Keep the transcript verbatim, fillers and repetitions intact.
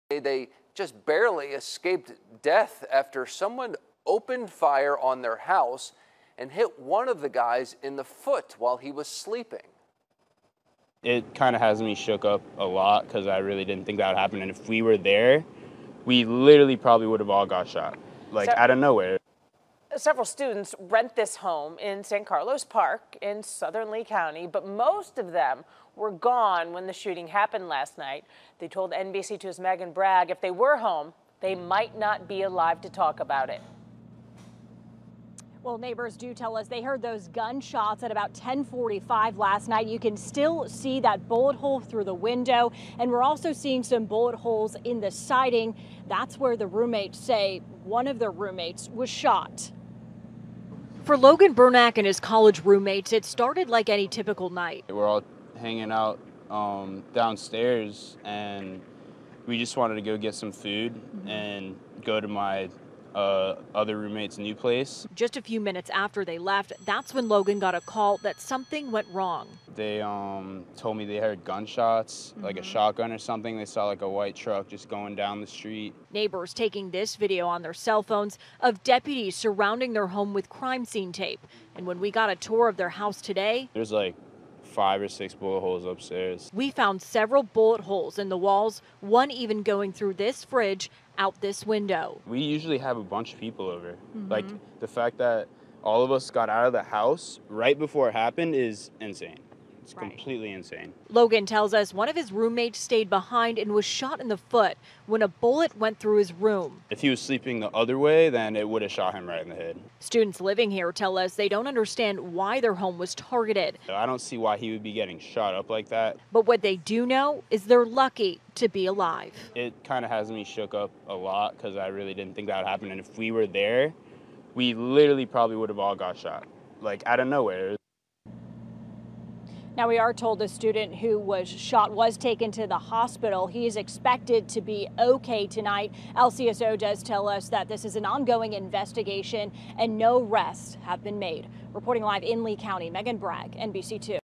They just barely escaped death after someone opened fire on their house and hit one of the guys in the foot while he was sleeping. It kind of has me shook up a lot because I really didn't think that would happen. And if we were there, we literally probably would have all got shot, like so, out of nowhere. Several students rent this home in San Carlos Park in southern Lee County, but most of them were gone when the shooting happened last night. They told N B C two's Megan Bragg if they were home, they might not be alive to talk about it. Well, neighbors do tell us they heard those gunshots at about ten forty-five last night. You can still see that bullet hole through the window, and we're also seeing some bullet holes in the siding. That's where the roommates say one of their roommates was shot. For Logan Bernack and his college roommates, it started like any typical night. We're all hanging out um, downstairs, and we just wanted to go get some food mm-hmm. and go to my uh, other roommate's new place. Just a few minutes after they left, that's when Logan got a call that something went wrong. They um, told me they heard gunshots, mm-hmm. like a shotgun or something. They saw like a white truck just going down the street. Neighbors taking this video on their cell phones of deputies surrounding their home with crime scene tape. And when we got a tour of their house today, there's like five or six bullet holes upstairs. We found several bullet holes in the walls, one even going through this fridge out this window. We usually have a bunch of people over. Mm-hmm. Like the fact that all of us got out of the house right before it happened is insane. It's right. Completely insane. Logan tells us one of his roommates stayed behind and was shot in the foot when a bullet went through his room. If he was sleeping the other way, then it would have shot him right in the head. Students living here tell us they don't understand why their home was targeted. I don't see why he would be getting shot up like that. But what they do know is they're lucky to be alive. It kind of has me shook up a lot because I really didn't think that would happen. And if we were there, we literally probably would have all got shot, like out of nowhere. Now, we are told the student who was shot was taken to the hospital. He is expected to be okay tonight. L C S O does tell us that this is an ongoing investigation and no arrests have been made. Reporting live in Lee County, Megan Bragg, N B C two.